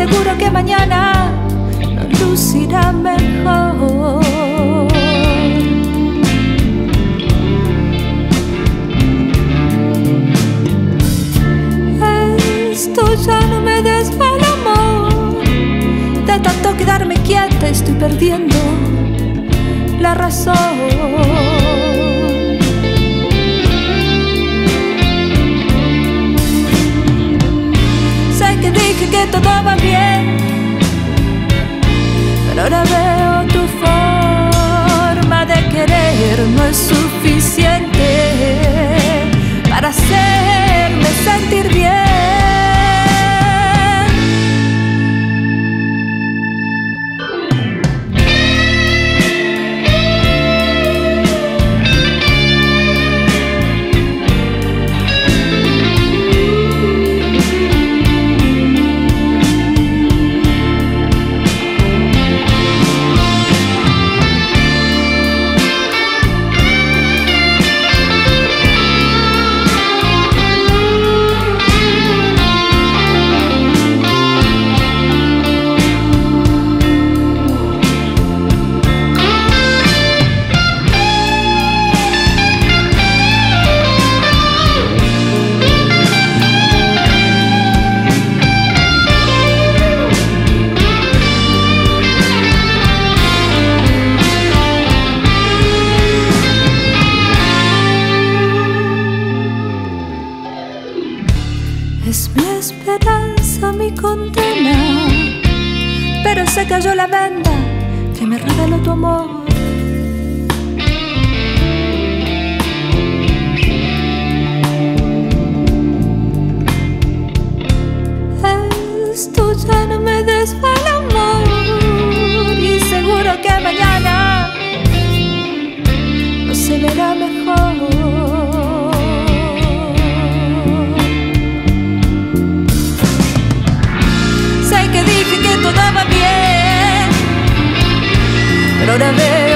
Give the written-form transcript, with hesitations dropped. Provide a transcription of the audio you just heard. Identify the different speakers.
Speaker 1: seguro que mañana nos lucirá mejor. Esto ya no me desvela, amor. De tanto quedarme quieta estoy perdiendo la razón. Sé que dije que todo va bien, pero ahora veo tu forma de querer no es suficiente para hacerme sentir bien. Es mi esperanza, mi condena, pero se cayó la venda que me reveló tu amor. Esto ya no me desvela, amor, y seguro que mañana no se verá mejor. Que dije que todo va bien, pero ahora veo